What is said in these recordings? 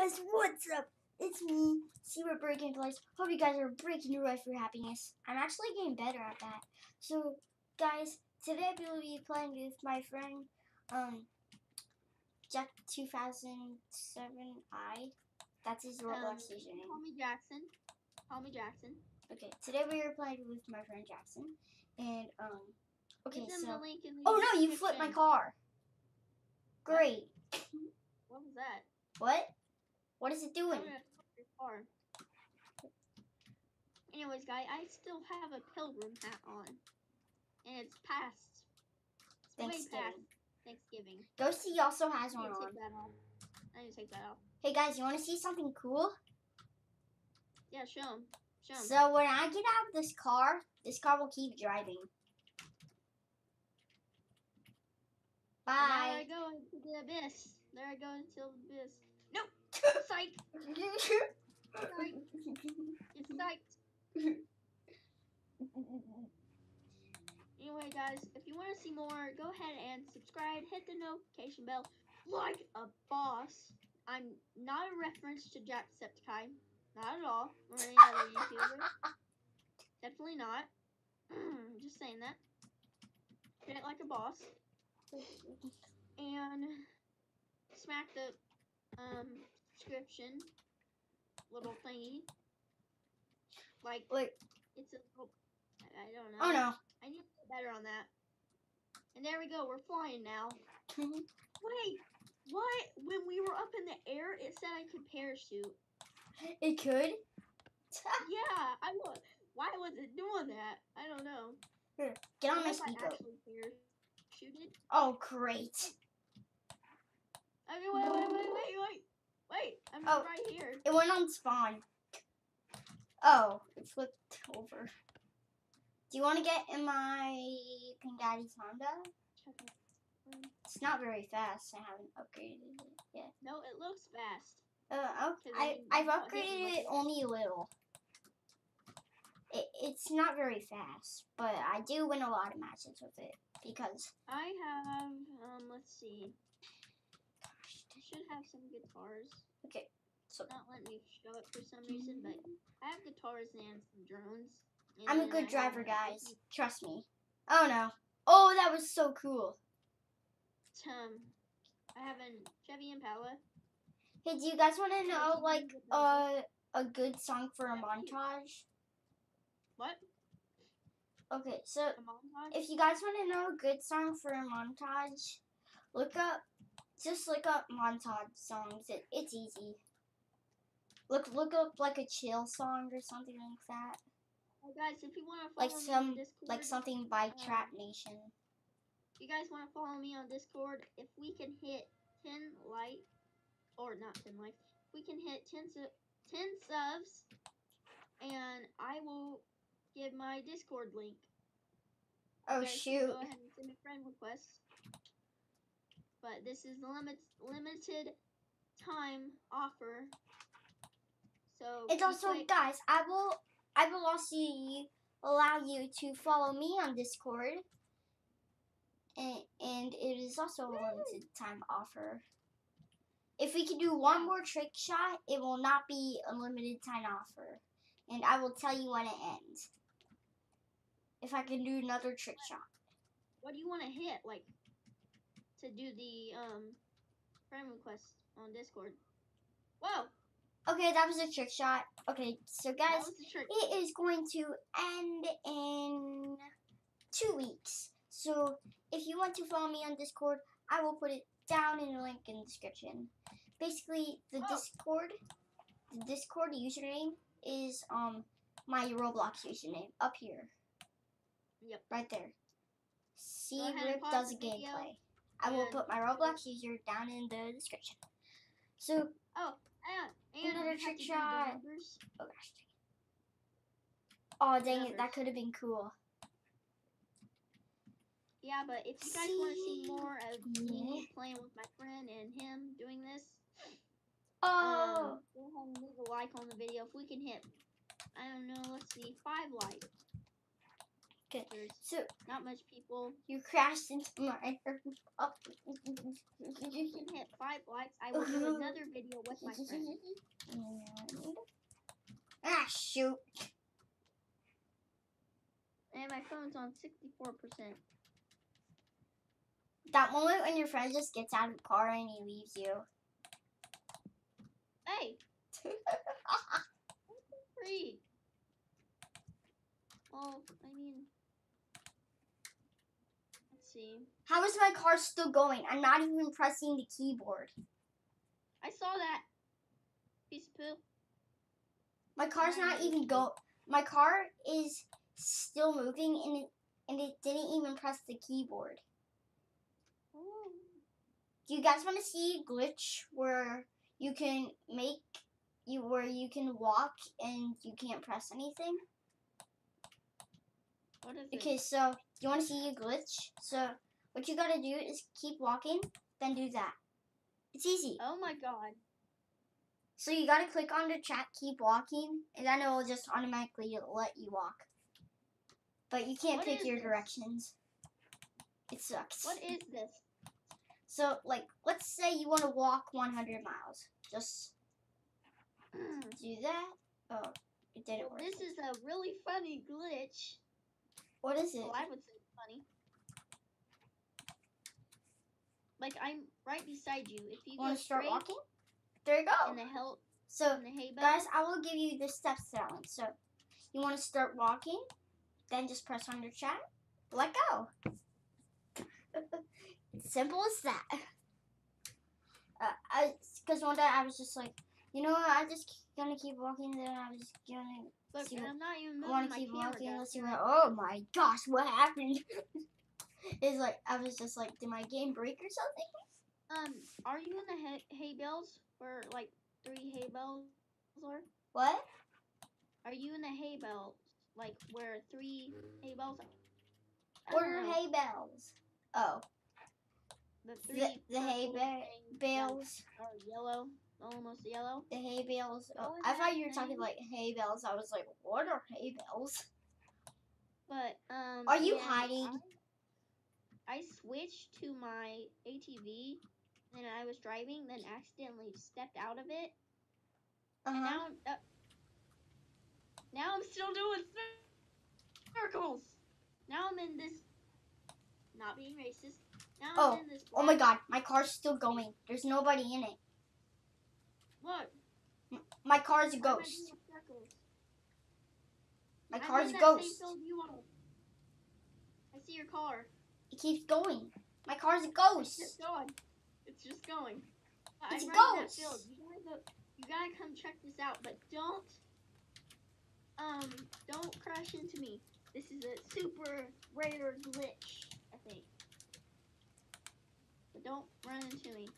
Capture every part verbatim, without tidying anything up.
guys, what's up? It's me, Secret Breaking Place. Hope you guys are breaking your life for happiness. I'm actually getting better at that. So, guys, today I will be playing with my friend, um, Jack two thousand seven I. That's his Roblox Um, username. Call me Jackson. Call me Jackson. Okay, today we are playing with my friend Jackson, and um, okay, Give them so. the link in the Oh no, you flipped my car. Great. What was that? What? What is it doing? I'm gonna flip your car. Anyways, guy, I still have a pilgrim hat on, and it's past. It's way Thanksgiving. past Thanksgiving. Ghosty also has I one need to on. take that off. I need to take that off. Hey guys, you want to see something cool? Yeah, show them. Show them. So when I get out of this car, this car will keep driving. Bye. Now I go into the abyss. There I go into the abyss. Nope. Psych. Psych. It's psyched. Anyway, guys, if you want to see more, go ahead and subscribe, hit the notification bell, like a boss. I'm not a reference to Jacksepticeye, not at all, or any other YouTuber. Definitely not. Just saying that. Hit it like a boss. And smack the um subscription little thingy. Like, Wait. It's a little, I, I don't know. Oh no. I need to get better on that. And there we go, we're flying now. Wait, what? When we were up in the air, it said I could parachute. It could? Yeah, I was. Why was it doing that? I don't know. Here, get on my What if I speaker. actually parachuted? Oh, great. Okay, wait, wait, wait, wait, wait. Wait, I'm Oh. right here. It went on spawn. Oh, it flipped over. Do you want to get in my Pink Daddy's Honda? It's not very fast. I haven't upgraded it yet. No, it looks fast. Uh, I, I've upgraded it only a little. It, it's not very fast, but I do win a lot of matches with it because I have, um, let's see. I should have some guitars. Okay, so not letting me show it for some reason, but I have guitars and some drones. And I'm a good I driver, have, guys. Trust me. Oh no. Oh, that was so cool. Um, I have a Chevy Impala. Hey, do you guys want to know like uh, a good song for a montage? What? Okay, so A montage? if you guys want to know a good song for a montage, look up, just look up montage songs. It, it's easy. Look, look up like a chill song or something like that. Oh, guys, if you want to follow like me some, on Discord, like something by um, Trap Nation. If you guys want to follow me on Discord, if we can hit ten likes, or not ten likes, we can hit ten, su- ten subs, and I will give my Discord link. Oh, guys shoot. Go ahead and send me friend requests. But this is the limit, limited time offer. So it's also, quick. guys, I will, I will also allow you to follow me on Discord. And, and it is also a limited time offer. If we can do one yeah. more trick shot, it will not be a limited time offer. And I will tell you when it ends. If I can do another trick shot. What do you want to hit, like, to do the um friend request on Discord? Whoa! Okay, that was a trick shot. Okay, so guys, it is going to end in two weeks. So if you want to follow me on Discord, I will put it down in the link in the description. Basically, the oh. Discord, the Discord username is um my Roblox username up here. Yep. Right there. See Rip does a gameplay. I will put my Roblox Roblox user down in the description. So oh, and, and another trick shot. Oh gosh. Oh dang it, that could have been cool. Yeah, but if you guys want to see more of me playing with my friend and him doing this, oh, um, go ahead and leave a like on the video. If we can hit, I don't know, let's see, five likes. Okay. There's So not much people. you crashed into my. Oh. If you can hit five likes, I will do another video with my friend. Ah, shoot. And my phone's on sixty-four percent. That moment when your friend just gets out of the car and he leaves you. Hey! Free! Well, I mean... Let's see. How is my car still going? I'm not even pressing the keyboard. I saw that! Piece of poo. My car's not even go. My car is still moving and it, and it didn't even press the keyboard. Oh. Do you guys want to see a glitch where you can make you where you can walk and you can't press anything? What is it? Okay, so you want to see a glitch? So what you gotta do is keep walking, then do that. It's easy. Oh my god. So you gotta click on the chat, keep walking, and then it will just automatically let you walk. But you can't What pick is your this? directions. It sucks. What is this? So, like, let's say you want to walk one hundred miles. Just do that. Oh, it didn't Well, work. this is a really funny glitch. What is it? Well, I would say it's funny. Like, I'm right beside you. If you Want go to start straight walking? There you go. in the hell, So, in the hay bale, guys, I will give you the steps to that one. So, you want to start walking, then just press on your chat, let go. Simple as that. Uh, I, because one day I was just like, you know what, I'm just gonna keep walking, then I was just gonna look, see and what, I'm not even I moving want to my keep camera. walking, guys. let's see what, oh my gosh, what happened? It's like, I was just like, did my game break or something? Um, are you in the hay, hay bales where like three hay bales are? What? Are you in the hay bales like where three hay bales are? I What don't are know. hay bales? Oh, The the, three the hay circle ba things bales. that are yellow, almost yellow. The hay bales. Oh, What was I thought that you were talking thing? like hay bales. I was like, what are hay bales? But um, Are you yeah, hiding? I, I switched to my A T V, and I was driving, then accidentally stepped out of it, Uh and huh. now uh, now I'm still doing circles. Now I'm in this. Not being racist. Now Oh, I'm in this. oh my black- God, my car's still going. There's nobody in it. Look. My car's a why am I ghost. doing circles? My I'm car's in a that same ghost. field you are. I see your car. It keeps going. My car's a It's ghost. just going. It's just going. It's I'm a right in that ghost. field. You gotta go. You gotta come check this out, but don't, um, don't crash into me. This is a super rare glitch, I think. But don't run into me.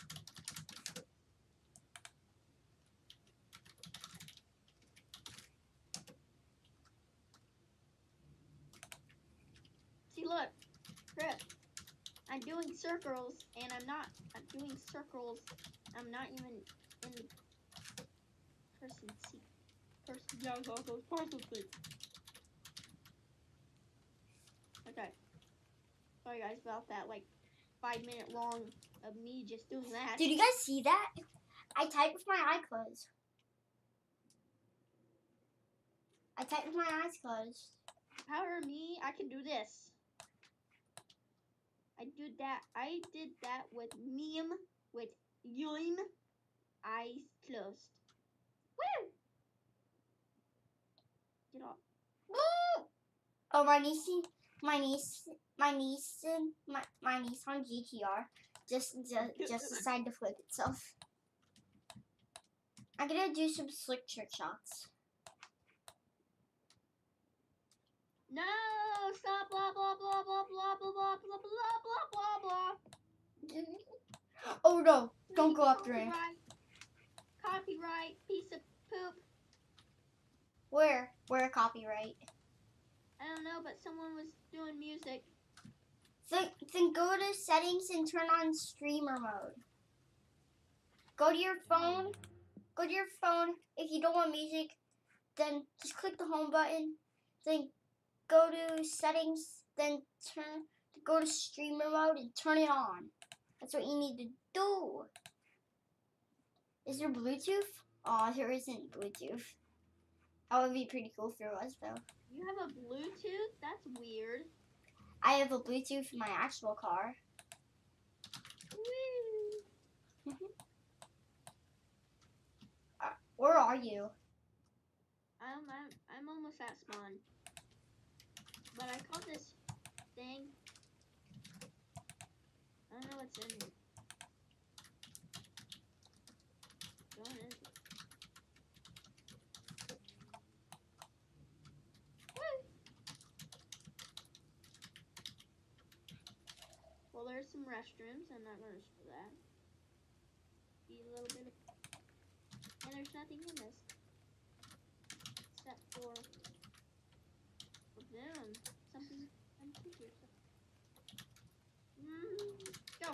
See, look, Chris. I'm doing circles, and I'm not. I'm doing circles. I'm not even in the person seat. Person. Yeah, circles. Person seat. Okay. Sorry guys about that. Like five minute long of me just doing that. Did you guys see that? I typed with my eyes closed. I typed with my eyes closed. However, me, I can do this. I did that. I did that with meme with yoim eyes closed. Woo! Get off. Woo! Oh, my niece, my niece, my niece, my my niece on G T R just just, just decided to flip itself. I'm gonna do some slick trick shots. No! Stop! Blah blah blah blah blah blah blah blah blah blah blah blah. Oh no! Don't go up the ramp. Copyright. Copyright. Piece of poop. Where? Where copyright? I don't know, but someone was doing music. Then, then go to settings and turn on streamer mode. Go to your phone. Go to your phone. If you don't want music, then just click the home button. Then go to settings, then turn go to streamer mode and turn it on. That's what you need to do. Is there Bluetooth? Oh, there isn't Bluetooth. That would be pretty cool for us, though. You have a Bluetooth? That's weird. I have a Bluetooth in my actual car. Woo. uh, where are you? I'm, I'm, I'm almost at spawn. But I caught this thing. I don't know what's in it. What is it? Woo. Well, there's some restrooms. I'm not gonna show that. Be a little bit of, and there's nothing in this except for a boom. Something. I'm here. Mm, go.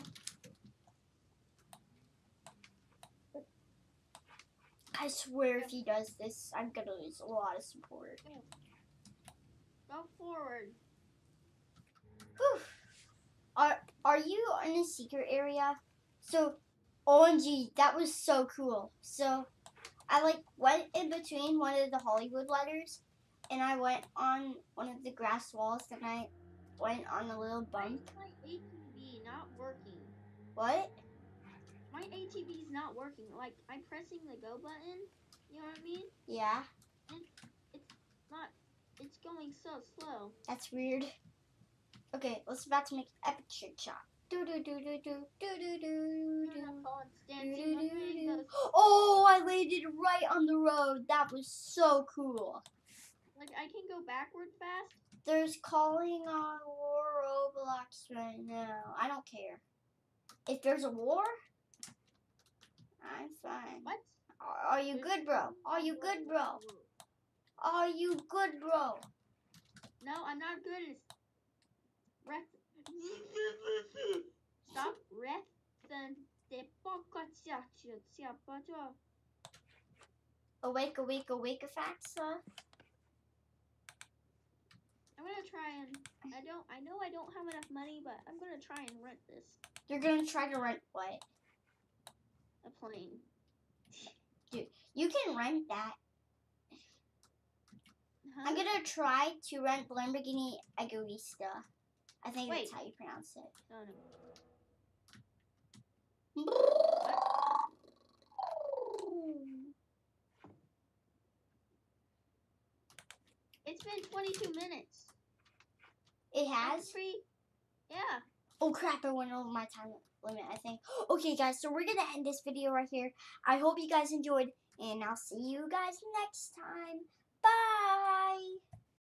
I swear if he does this, I'm gonna lose a lot of support. Go forward. Whew. Are are you in a secret area? So, O M G, that was so cool. So, I like went in between one of the Hollywood letters, and I went on one of the grass walls, and I went on a little Why bump. is my A T V not working? What? My A T V is not working. Like, I'm pressing the go button. You know what I mean? Yeah, And it's not. It's going so slow. that's weird. Okay, let's about to make an epic trick shot. Do do do do do do do do do. Dancing on rainbows. Oh, I landed right on the road. That was so cool. Like, I can go backward fast. There's calling on war Roblox right now. I don't care. If there's a war, I'm fine. What? Are you good, bro? Are you good, bro? Are you good, bro? No, I'm not good. It's ref. Stop. Ref. Awake, awake, awake, Afaxa. I'm gonna try and. I don't. I know I don't have enough money, but I'm gonna try and rent this. You're gonna try to rent what? A plane. Dude, you can rent that. Huh? I'm gonna try to rent Lamborghini Egoista. I think Wait. that's how you pronounce it. No, no. It's been twenty-two minutes. It That's has? free. Yeah. Oh crap, I went over my time limit, I think. Okay guys, so we're gonna end this video right here. I hope you guys enjoyed, and I'll see you guys next time.